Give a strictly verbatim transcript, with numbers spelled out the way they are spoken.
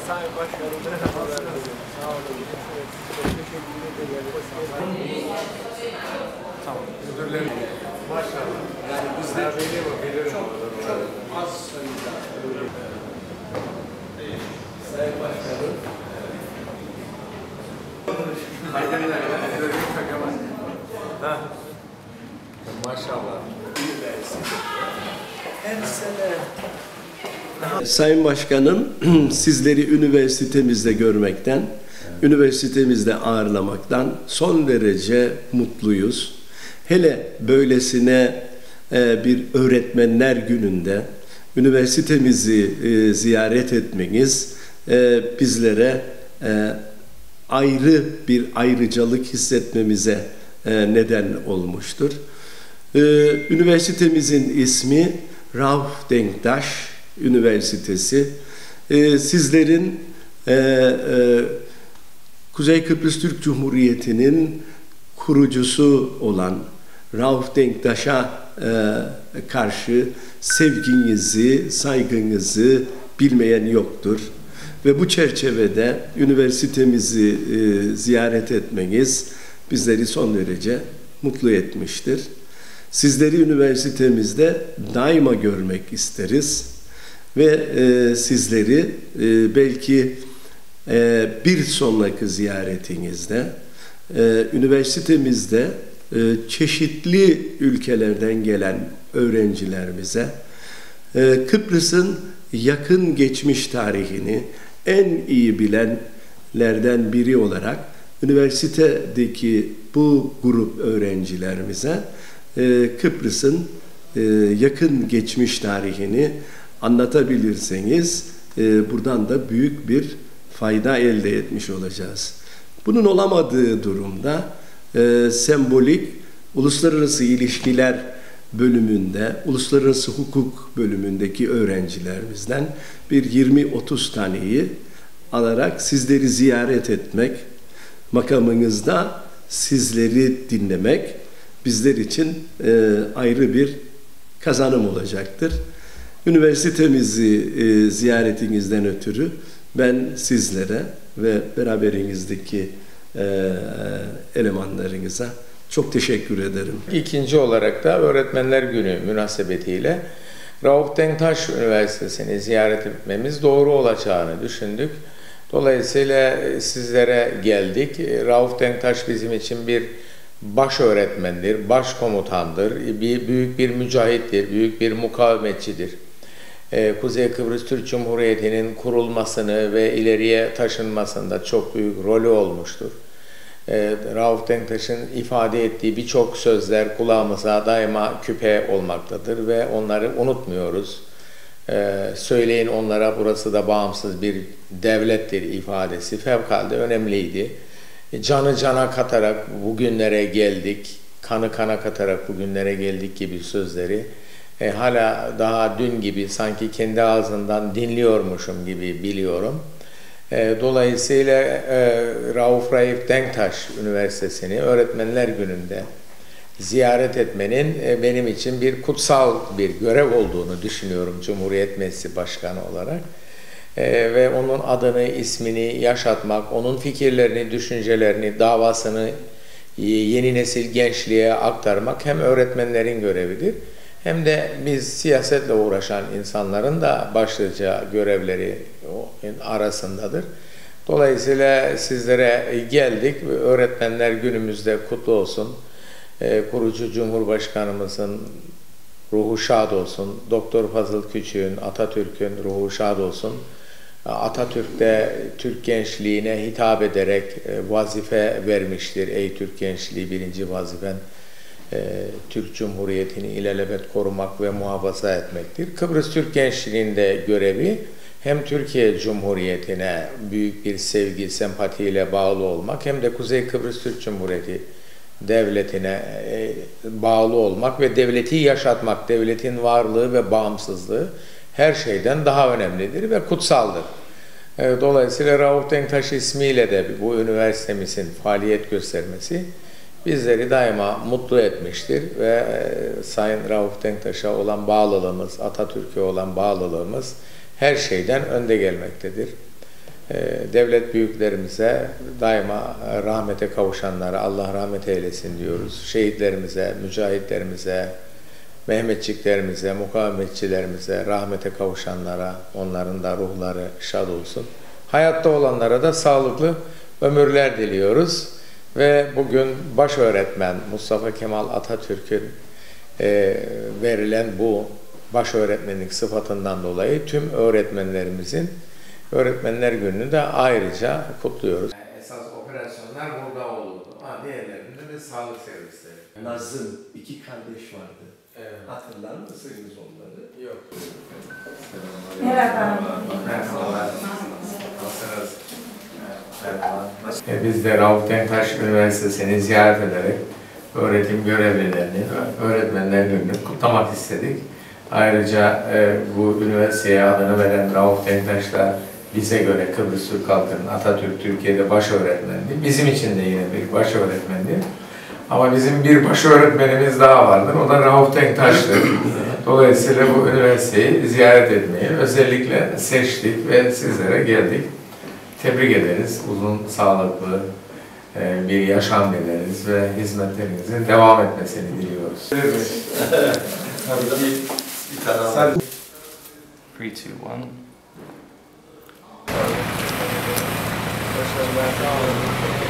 Sayın Başkanım, merhabalar. Sağ olun. Çok teşekkür ederim. Tamam. Müdürlerim. Maşallah. Yani biz de bilirim. Çok, çok az sayıda. Sayın Başkanım. Ha. Maşallah. Her sene. Sayın Başkanım, sizleri üniversitemizde görmekten, evet. üniversitemizde ağırlamaktan son derece mutluyuz. Hele böylesine e, bir öğretmenler gününde üniversitemizi e, ziyaret etmeniz e, bizlere e, ayrı bir ayrıcalık hissetmemize e, neden olmuştur. E, üniversitemizin ismi Rauf Denktaş Üniversitesi. Ee, sizlerin e, e, Kuzey Kıbrıs Türk Cumhuriyeti'nin kurucusu olan Rauf Denktaş'a e, karşı sevginizi, saygınızı bilmeyen yoktur. Ve bu çerçevede üniversitemizi e, ziyaret etmeniz bizleri son derece mutlu etmiştir. Sizleri üniversitemizde daima görmek isteriz. Ve e, sizleri e, belki e, bir sonraki ziyaretinizde e, üniversitemizde e, çeşitli ülkelerden gelen öğrencilerimize e, Kıbrıs'ın yakın geçmiş tarihini en iyi bilenlerden biri olarak üniversitedeki bu grup öğrencilerimize e, Kıbrıs'ın e, yakın geçmiş tarihini anlatabilirseniz e, buradan da büyük bir fayda elde etmiş olacağız. Bunun olamadığı durumda e, sembolik uluslararası ilişkiler bölümünde, uluslararası hukuk bölümündeki öğrencilerimizden bir yirmi otuz taneyi alarak sizleri ziyaret etmek, makamınızda sizleri dinlemek bizler için e, ayrı bir kazanım olacaktır. Üniversitemizi e, ziyaretinizden ötürü ben sizlere ve beraberinizdeki e, elemanlarınıza çok teşekkür ederim. İkinci olarak da Öğretmenler Günü münasebetiyle Rauf Denktaş Üniversitesi'ni ziyaret etmemiz doğru olacağını düşündük. Dolayısıyla sizlere geldik. Rauf Denktaş bizim için bir baş öğretmendir, baş komutandır, bir, büyük bir mücahittir, büyük bir mukavemetçidir. Ee, Kuzey Kıbrıs Türk Cumhuriyeti'nin kurulmasını ve ileriye taşınmasında çok büyük rolü olmuştur. Ee, Rauf Denktaş'ın ifade ettiği birçok sözler kulağımıza daima küpe olmaktadır ve onları unutmuyoruz. Ee, söyleyin onlara burası da bağımsız bir devlettir ifadesi fevkalade önemliydi. Canı cana katarak bugünlere geldik, kanı kana katarak bugünlere geldik gibi sözleri e, hala daha dün gibi sanki kendi ağzından dinliyormuşum gibi biliyorum. E, dolayısıyla e, Rauf Raif Denktaş Üniversitesi'ni Öğretmenler Günü'nde ziyaret etmenin e, benim için bir kutsal bir görev olduğunu düşünüyorum Cumhuriyet Meclisi Başkanı olarak. Ee, ve onun adını, ismini yaşatmak, onun fikirlerini, düşüncelerini, davasını yeni nesil gençliğe aktarmak hem öğretmenlerin görevidir hem de biz siyasetle uğraşan insanların da başlıca görevleri arasındadır. Dolayısıyla sizlere geldik. Öğretmenler Günümüzde kutlu olsun. Ee, kurucu Cumhurbaşkanımızın ruhu şad olsun. Doktor Fazıl Küçük'ün, Atatürk'ün ruhu şad olsun. Atatürk de Türk gençliğine hitap ederek vazife vermiştir. Ey Türk gençliği, birinci vazifen Türk Cumhuriyeti'ni ilelebet korumak ve muhafaza etmektir. Kıbrıs Türk gençliğinde görevi hem Türkiye Cumhuriyeti'ne büyük bir sevgi, sempatiyle bağlı olmak hem de Kuzey Kıbrıs Türk Cumhuriyeti devletine bağlı olmak ve devleti yaşatmak, devletin varlığı ve bağımsızlığı her şeyden daha önemlidir ve kutsaldır. Dolayısıyla Rauf Denktaş ismiyle de bu üniversitemizin faaliyet göstermesi bizleri daima mutlu etmiştir ve Sayın Rauf Denktaş'a olan bağlılığımız, Atatürk'e olan bağlılığımız her şeyden önde gelmektedir. devlet büyüklerimize daima rahmete kavuşanlara Allah rahmet eylesin diyoruz. Şehitlerimize, mücahitlerimize, Mehmetçiklerimize, mukavemetçilerimize, rahmete kavuşanlara, onların da ruhları şad olsun. Hayatta olanlara da sağlıklı ömürler diliyoruz. Ve bugün baş öğretmen Mustafa Kemal Atatürk'ün e, verilen bu baş öğretmenlik sıfatından dolayı tüm öğretmenlerimizin Öğretmenler Günü'nü de ayrıca kutluyoruz. Esas operasyonlar burada olurdu. Ama diğerlerinde de sağlık servisleri. Nazım, iki kardeş vardı. Evet. Hatırlar mısınız onları? Yok. Merhaba. Merhabalar. Nasılsınız? Merhaba. E, Biz de Rauf Denktaş Üniversitesi'ni ziyaret ederek öğretim görevlilerini, öğretmenler gününü kutlamak istedik. Ayrıca e, bu üniversiteye adını veren Rauf Denktaş da bize göre Kıbrıs Türk halkının Atatürk Türkiye'de baş öğretmendi. Bizim için de yine bir baş öğretmendi. Ama bizim bir baş öğretmenimiz daha vardır. O da Rauf Denktaş'tır. Dolayısıyla bu üniversiteyi ziyaret etmeyi özellikle seçtik ve sizlere geldik. Tebrik ederiz. Uzun, sağlıklı bir yaşam dileriz ve hizmetlerinizin devam etmesini diliyoruz. Three, two, one. Başarılar. Sağ olun.